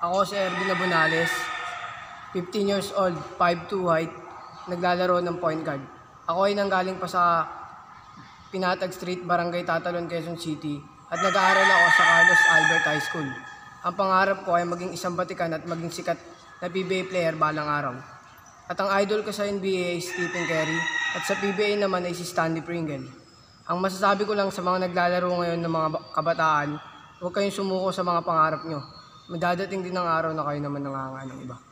Ako si Ervin Abunales, 15 years old, 5'2" height, naglalaro ng point guard. Ako ay nanggaling pa sa Pinatag Street, Barangay Tatalon, Quezon City at nag-aaral ako sa Carlos Albert High School. Ang pangarap ko ay maging isang batikan at maging sikat na PBA player balang araw. At ang idol ko sa NBA ay Stephen Curry at sa PBA naman ay si Stanley Pringle. Ang masasabi ko lang sa mga naglalaro ngayon ng mga kabataan, huwag kayong sumuko sa mga pangarap nyo. Madadating din ang araw na kayo naman nangangarap ng iba.